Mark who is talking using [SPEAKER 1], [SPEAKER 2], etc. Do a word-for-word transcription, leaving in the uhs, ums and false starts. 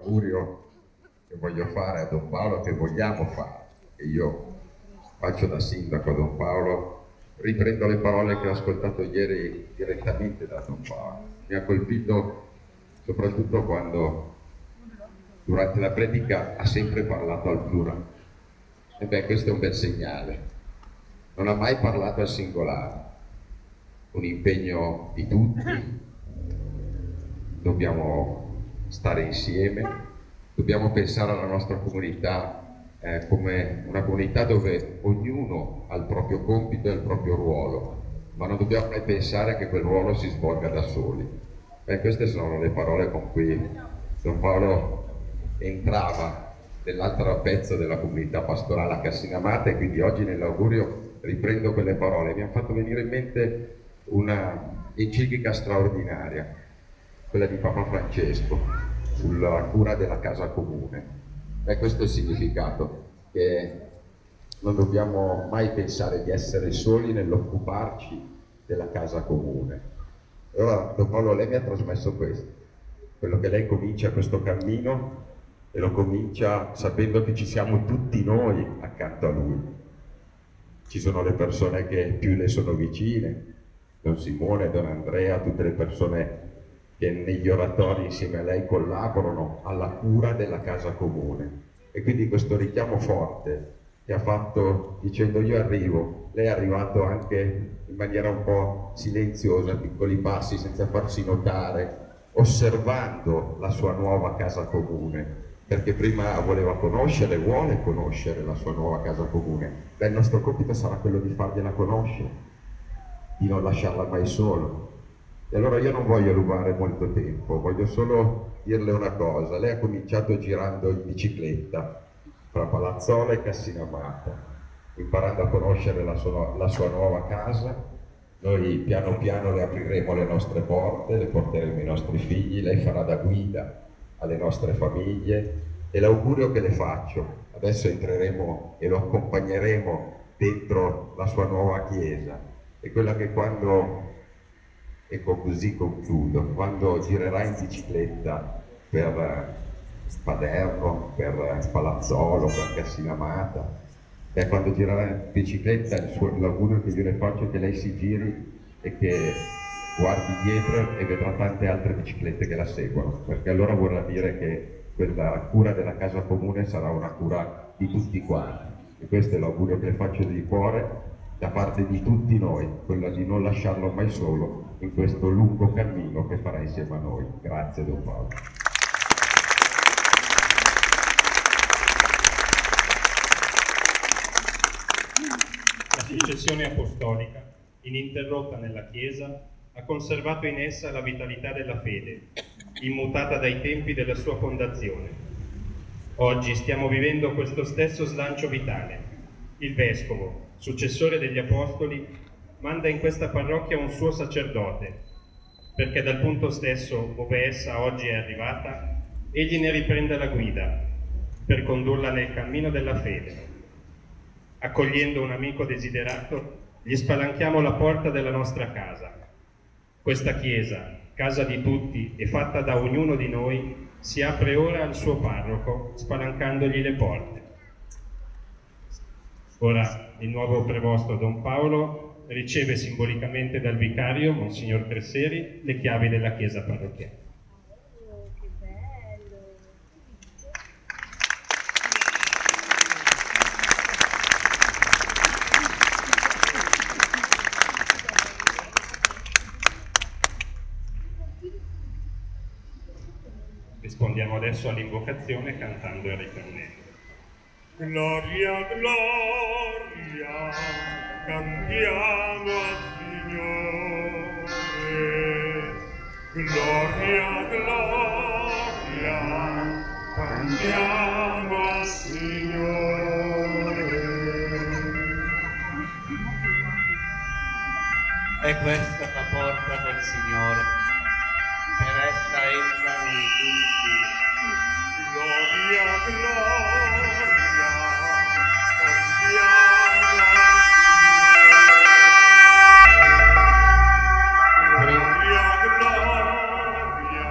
[SPEAKER 1] l'augurio che voglio fare a Don Paolo, che vogliamo fare, che io faccio da sindaco a Don Paolo, riprendo le parole che ho ascoltato ieri direttamente da Don Paolo. Mi ha colpito soprattutto quando durante la predica ha sempre parlato al plurale. E beh, questo è un bel segnale. Non ha mai parlato al singolare. Un impegno di tutti, dobbiamo stare insieme, dobbiamo pensare alla nostra comunità eh, come una comunità dove ognuno ha il proprio compito e il proprio ruolo, ma non dobbiamo mai pensare che quel ruolo si svolga da soli. Beh, queste sono le parole con cui Don Paolo entrava nell'altro pezzo della comunità pastorale a Cassinamata, e quindi oggi nell'augurio riprendo quelle parole. Mi hanno fatto venire in mente una enciclica straordinaria, quella di Papa Francesco sulla cura della casa comune. Beh, questo è il significato, che non dobbiamo mai pensare di essere soli nell'occuparci della casa comune. Allora Don Paolo, lei mi ha trasmesso questo, quello che lei comincia questo cammino, e lo comincia sapendo che ci siamo tutti noi accanto a lui. Ci sono le persone che più le sono vicine, Don Simone, Don Andrea, tutte le persone che negli oratori insieme a lei collaborano alla cura della casa comune. E quindi questo richiamo forte che ha fatto dicendo io arrivo, lei è arrivato anche in maniera un po' silenziosa, a piccoli passi, senza farsi notare, osservando la sua nuova casa comune, perché prima voleva conoscere, vuole conoscere la sua nuova casa comune. Beh, il nostro compito sarà quello di fargliela conoscere, di non lasciarla mai solo. E allora io non voglio rubare molto tempo, voglio solo dirle una cosa. Lei ha cominciato girando in bicicletta fra Palazzola e Cassinamata, imparando a conoscere la sua, la sua nuova casa. Noi piano piano le apriremo le nostre porte, le porteremo i nostri figli, lei farà da guida alle nostre famiglie, e l'augurio che le faccio, adesso entreremo e lo accompagneremo dentro la sua nuova chiesa, è quella che quando, ecco così concludo, quando girerà in bicicletta per Paderno, per Palazzolo, per Cassinamata, e quando girerà in bicicletta l'augurio che io le faccio è che lei si giri e che guardi dietro e vedrà tante altre biciclette che la seguono, perché allora vorrà dire che quella cura della casa comune sarà una cura di tutti quanti. E questo è l'augurio che le faccio di cuore da parte di tutti noi, quella di non lasciarlo mai solo in questo lungo cammino che farà insieme a noi. Grazie Don Paolo.
[SPEAKER 2] La successione apostolica, ininterrotta nella Chiesa, ha conservato in essa la vitalità della fede, immutata dai tempi della sua fondazione. Oggi stiamo vivendo questo stesso slancio vitale. Il Vescovo, successore degli Apostoli, manda in questa parrocchia un suo sacerdote, perché dal punto stesso dove essa oggi è arrivata, egli ne riprenda la guida, per condurla nel cammino della fede. Accogliendo un amico desiderato, gli spalanchiamo la porta della nostra casa. Questa chiesa, casa di tutti e fatta da ognuno di noi, si apre ora al suo parroco, spalancandogli le porte. Ora il nuovo prevosto Don Paolo riceve simbolicamente dal vicario, Monsignor Cresseri, le chiavi della chiesa parrocchiale. Rispondiamo adesso all'invocazione cantando il ritornello.
[SPEAKER 3] Gloria, gloria, cantiamo al Signore. Gloria, gloria, cantiamo al Signore.
[SPEAKER 4] E questa è la porta del Signore. Per essa entra